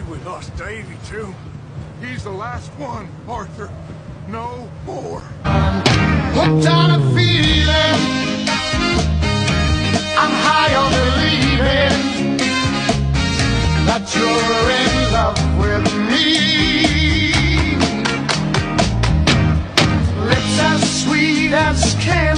we lost Davey, too. He's the last one, Arthur. No more. Hooked on a feeling, I'm high on believing that you're in love with me. Lips as sweet as candy,